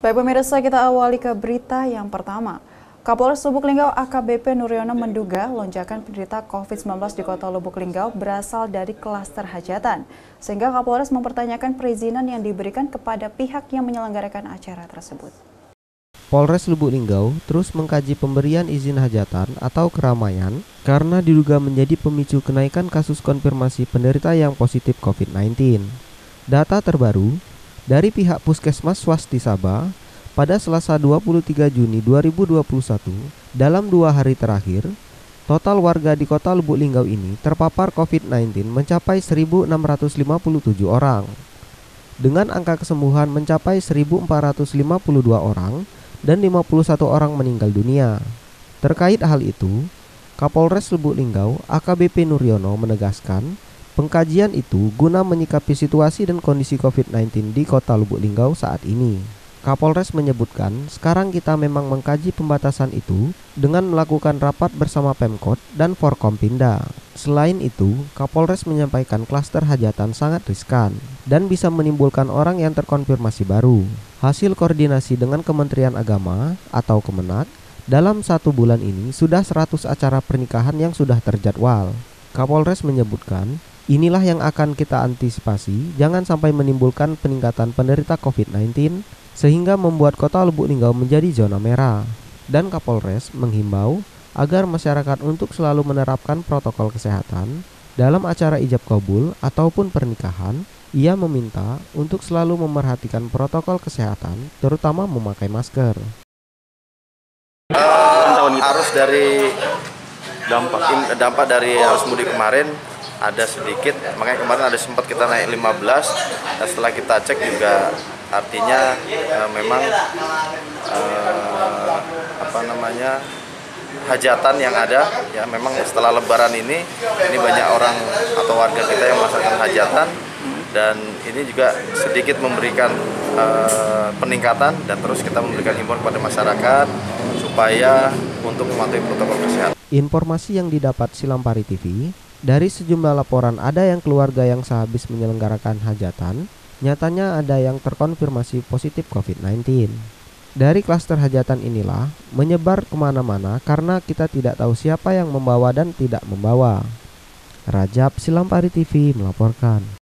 Baik pemirsa, kita awali ke berita yang pertama. Kapolres Lubuk Linggau AKBP Nuryono menduga lonjakan penderita COVID-19 di kota Lubuk Linggau berasal dari klaster hajatan. Sehingga Kapolres mempertanyakan perizinan yang diberikan kepada pihak yang menyelenggarakan acara tersebut. Polres Lubuk Linggau terus mengkaji pemberian izin hajatan atau keramaian karena diduga menjadi pemicu kenaikan kasus konfirmasi penderita yang positif COVID-19. Data terbaru dari pihak Puskesmas Swasti Sabah pada Selasa 23 Juni 2021, dalam 2 hari terakhir, total warga di kota Lubuk Linggau ini terpapar COVID-19 mencapai 1.657 orang. Dengan angka kesembuhan mencapai 1.452 orang dan 51 orang meninggal dunia. Terkait hal itu, Kapolres Lubuk Linggau AKBP Nuryono menegaskan pengkajian itu guna menyikapi situasi dan kondisi COVID-19 di kota Lubuk Linggau saat ini. Kapolres menyebutkan sekarang kita memang mengkaji pembatasan itu dengan melakukan rapat bersama Pemkot dan Forkompinda. Selain itu, Kapolres menyampaikan klaster hajatan sangat riskan dan bisa menimbulkan orang yang terkonfirmasi baru. Hasil koordinasi dengan Kementerian Agama atau Kemenak, dalam 1 bulan ini sudah 100 acara pernikahan yang sudah terjadwal. Kapolres menyebutkan, inilah yang akan kita antisipasi jangan sampai menimbulkan peningkatan penderita COVID-19 sehingga membuat kota Lubuk Linggau menjadi zona merah. Dan Kapolres menghimbau agar masyarakat untuk selalu menerapkan protokol kesehatan dalam acara ijab kabul ataupun pernikahan. Ia meminta untuk selalu memerhatikan protokol kesehatan, terutama memakai masker. Arus dari dampak dari arus mudik kemarin ada sedikit, makanya kemarin ada sempat kita naik 15, dan setelah kita cek juga artinya memang hajatan yang ada ya, memang setelah Lebaran ini banyak orang atau warga kita yang melaksanakan hajatan, dan ini juga sedikit memberikan peningkatan, dan terus kita memberikan himbauan kepada masyarakat supaya untuk mematuhi protokol kesehatan. Informasi yang didapat Silampari TV, dari sejumlah laporan ada yang keluarga yang sehabis menyelenggarakan hajatan, nyatanya ada yang terkonfirmasi positif COVID-19. Dari klaster hajatan inilah menyebar kemana-mana karena kita tidak tahu siapa yang membawa dan tidak membawa. Rajab, Silampari TV melaporkan.